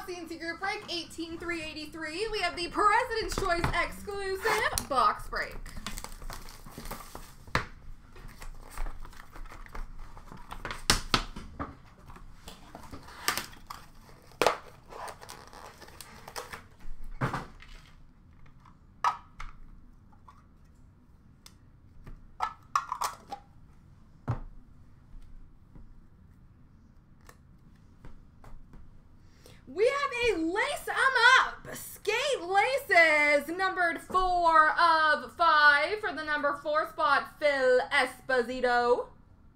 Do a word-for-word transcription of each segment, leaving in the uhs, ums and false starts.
C N C Group Break eighteen three eighty-three. We have the President's Choice exclusive box break. We have a Lace 'em Up Skate Laces, numbered four of five for the number four spot, Phil Esposito.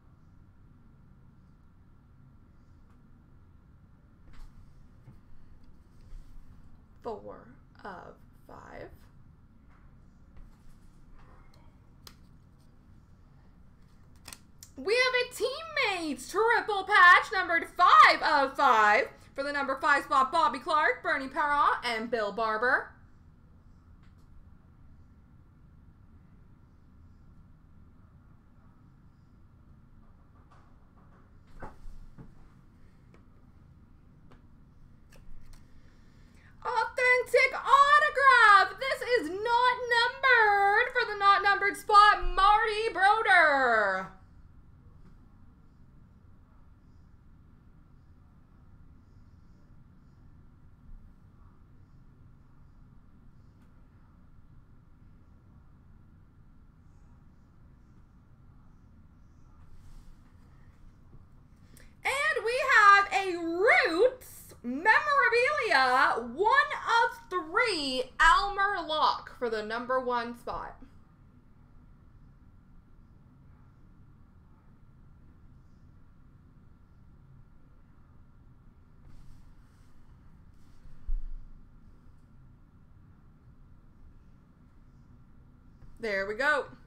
Four of five. We have a Teammates triple patch, numbered five of five. For the number five spot, Bobby Clark, Bernie Perron, and Bill Barber. Authentic autograph. This is not numbered. For the not numbered spot, Marty Broder. Roots memorabilia, one of three, Almer Locke for the number one spot. There we go.